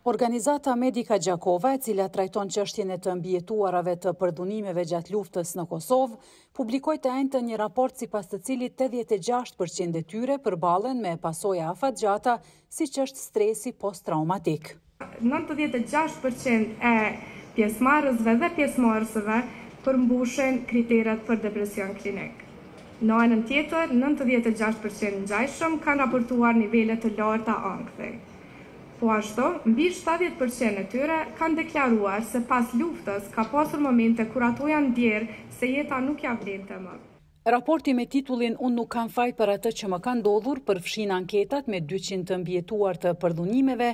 Organizata Medica Gjakova, e cila trajton çështjen e të mbijetuarave të përdunimeve gjatë luftës në Kosovë, publikoi të enjten një raport sipas të cilit 86% e tyre përballen me pasoja afatgjata, siç është stresi posttraumatik. 96% e pjesëmarrësve dhe pjesëmarrësve përmbushin kriteret për depresion klinik. Në anën tjetër, 96% ngjajshëm kanë raportuar nivele të larta ankthi. Po ashtu, mbi 70% e tyre kanë deklaruar se pas luftës ka pasur momente kur ato janë ndjerë se jeta nuk ja vlente më. Raporti me titullin "Unë nuk kam faj për atë që më ka ndodhur" përfshin anketat me 200 të mbijetuar të përdhunimeve,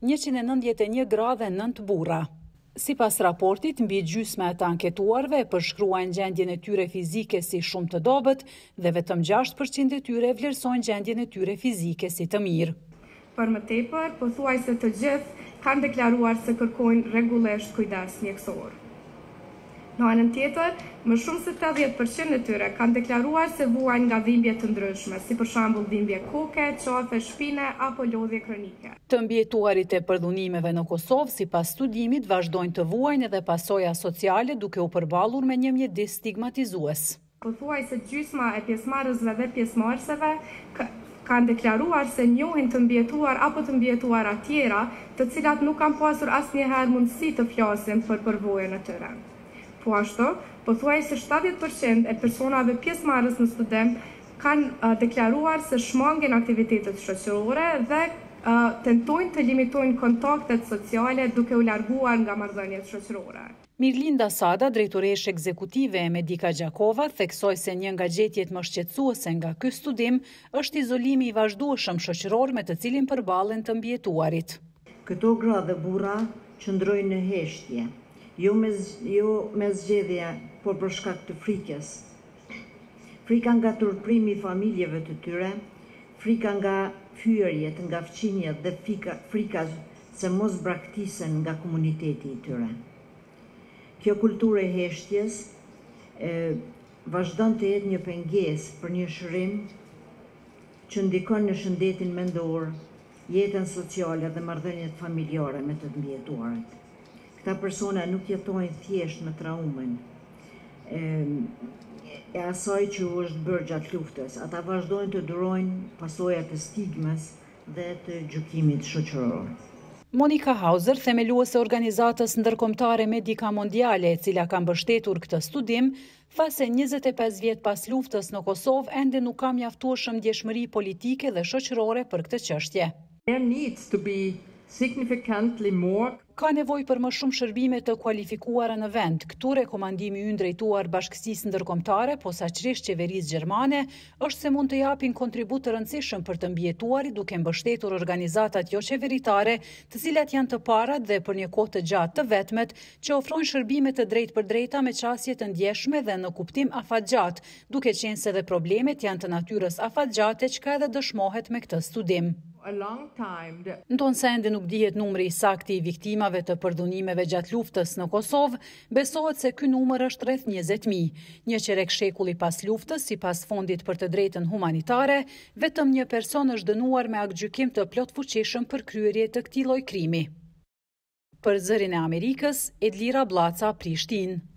191 gra dhe 9 burra. Sipas raportit, mbi gjysma e të anketuarve përshkruajnë gjendjen e tyre fizike si shumë të dobët dhe vetëm 6% e tyre vlerësojnë gjendjen e tyre fizike si të mirë. Për më tepër, pothuajse të gjithë kanë deklaruar se kërkojnë rregullisht kujdes mjekësor. Në anën tjetër, më shumë se 80% e tyre kanë deklaruar se vuajnë nga dhimbje të ndryshme, si për shembull dhimbje koke, qafe, shpine apo lodhje kronike. Të mbijetuarit e përdhunimeve në Kosovë, sipas studimit, vazhdojnë të vuajnë edhe pasoja sociale duke u përballur me një mjedis stigmatizues. Pothuajse gjysma e pjesëmarrësve dhe pjesëmarrësve kanë deklaruar se njohin të mbijetuar apo të mbijetuara tjera, të cilat nuk kanë pasur asnjëherë mundësi të flasin për përvojën e tyre. Po ashtu, pothuajse 70% e personave pjesëmarrës në studim kanë deklaruar se shmangin aktivitetet shoqërore dhe tentojnë të limitojnë kontaktet sociale duke u larguar nga marrëdhëniet shoqërore. Mirlinda Sada, drejtoreshe ekzekutive e Medica Gjakova, theksoi se një nga gjetjet më shqetësuese nga ky studim është izolimi i vazhdueshëm shoqëror me të cilin përballen të mbijetuarit. Këto gra dhe burra qëndrojnë në heshtje, jo me zgjedhje, por për shkak të frikës. Frika nga turprimi i familjeve të tyre, frika nga fyerjet, nga fqinjet dhe frika se mos braktisen nga komuniteti i tyre. Kjo kulturë e heshtjes vazhdon të jetë një pengesë për një shërim që ndikon në shëndetin mendor, jetën sociale dhe marrëdhëniet familjare me të mbijetuarit. Këta persona nuk jetojnë thjesht me traumën e asaj që u është bërë gjatë luftës. Ata vazhdojnë të durojnë pasojat e stigmës dhe të gjykimit shoqëror. Monika Hauser, themeluese e organizatës ndërkombëtare Medica Mondiale, e cila ka mbështetur këtë studim, tha se 25 vjet pas luftës në Kosovë ende nuk ka mjaftueshëm ndjeshmëri politike dhe shoqërore për këtë çështje. There needs to be significantly more. Ka nevojë për më shumë shërbime të kualifikuara në vend. Këtu rekomandimi ynë drejtuar Bashkësisë Ndërkombëtare, posaçërisht qeverisë gjermane, është se mund të japin kontribut të rëndësishëm për të mbijetuarit duke mbështetur organizatat jo qeveritare, të cilat janë të parat dhe për një kohë të gjatë të vetmet, që ofrojnë shërbime të drejtpërdrejta me qasje të ndjeshme dhe në kuptim afatgjat, duke qenë se dhe problemet janë të natyrës afatgjate, çka edhe dëshmohet me këtë studim. Ndonse ende nuk dihet numri i saktë i viktimave të përdhunimeve gjatë luftës në Kosovë, besohet se ky numër është rreth 20.000. Një qerek shekulli pas luftës, sipas Fondit për të drejtën humanitare, vetëm një person është dënuar me aktgjykim të plotfuqishëm për kryerje të këtij lloji krimi. Për Zërin e Amerikës, Edlira Blaca, Prishtinë.